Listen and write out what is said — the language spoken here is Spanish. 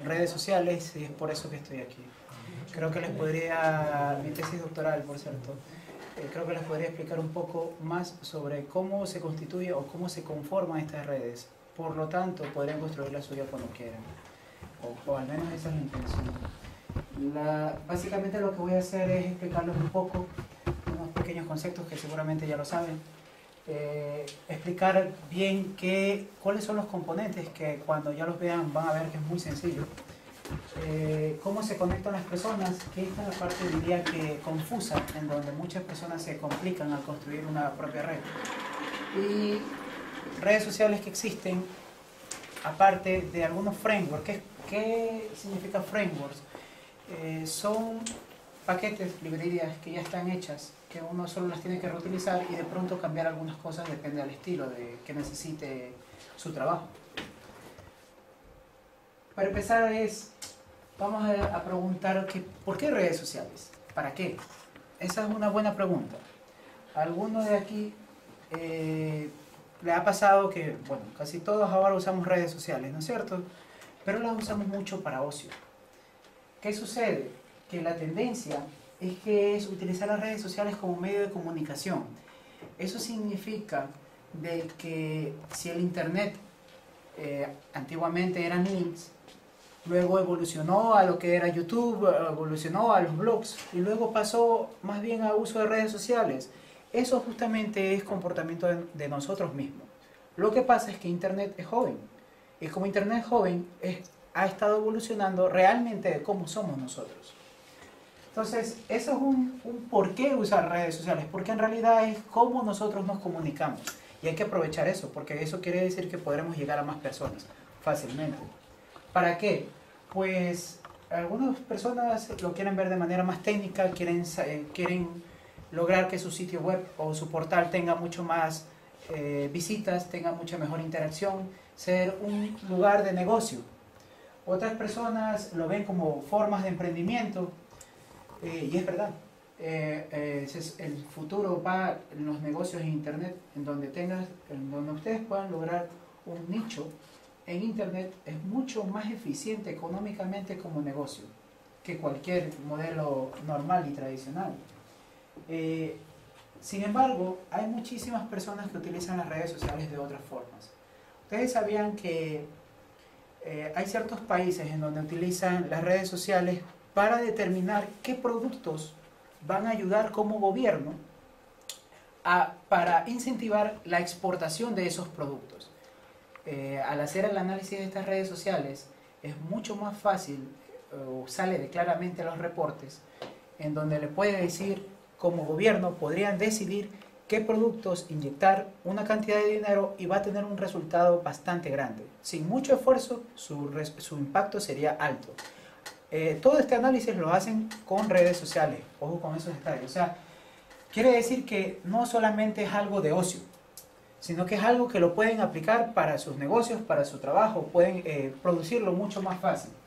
redes sociales y es por eso que estoy aquí. Creo que les podría, mi tesis doctoral por cierto, creo que les podría explicar un poco más sobre cómo se constituye o cómo se conforman estas redes. Por lo tanto, podrían construir la suya cuando quieran, o al menos esa es la intención. Básicamente lo que voy a hacer es explicarles un poco, unos pequeños conceptos que seguramente ya lo saben, explicar bien cuáles son los componentes que cuando ya los vean van a ver que es muy sencillo, cómo se conectan las personas, que esta es la parte diría que confusa, en donde muchas personas se complican al construir una propia red. Y redes sociales que existen, aparte de algunos frameworks. ¿Qué significa frameworks? Son paquetes, librerías que ya están hechas, que uno solo las tiene que reutilizar y de pronto cambiar algunas cosas depende del estilo que necesite su trabajo. Para empezar vamos a preguntar ¿por qué redes sociales? ¿Para qué? Esa es una buena pregunta. A alguno de aquí le ha pasado que, bueno, casi todos ahora usamos redes sociales, ¿no es cierto? Pero las usamos mucho para ocio. ¿Qué sucede? Que la tendencia es utilizar las redes sociales como medio de comunicación. Eso significa de que si el internet antiguamente eran links, luego evolucionó a lo que era YouTube, evolucionó a los blogs y luego pasó más bien a uso de redes sociales. Eso justamente es comportamiento de nosotros mismos. Lo que pasa es que internet es joven y como internet es joven ha estado evolucionando realmente de cómo somos nosotros. Entonces, eso es un por qué usar redes sociales, porque en realidad es cómo nosotros nos comunicamos. Y hay que aprovechar eso, porque eso quiere decir que podremos llegar a más personas fácilmente. ¿Para qué? Pues algunas personas lo quieren ver de manera más técnica, quieren lograr que su sitio web o su portal tenga mucho más visitas, tenga mucha mejor interacción, ser un lugar de negocio. Otras personas lo ven como formas de emprendimiento. Y es verdad, el futuro va en los negocios en internet, en donde ustedes puedan lograr un nicho en internet, es mucho más eficiente económicamente como negocio que cualquier modelo normal y tradicional. Sin embargo, hay muchísimas personas que utilizan las redes sociales de otras formas. Ustedes sabían que hay ciertos países en donde utilizan las redes sociales para determinar qué productos van a ayudar como gobierno para incentivar la exportación de esos productos. Al hacer el análisis de estas redes sociales es mucho más fácil, sale claramente los reportes, en donde le puede decir como gobierno podrían decidir qué productos inyectar una cantidad de dinero y va a tener un resultado bastante grande. Sin mucho esfuerzo su impacto sería alto. Todo este análisis lo hacen con redes sociales, ojo con esos detalles. O sea, quiere decir que no solamente es algo de ocio, sino que es algo que lo pueden aplicar para sus negocios, para su trabajo, pueden producirlo mucho más fácil.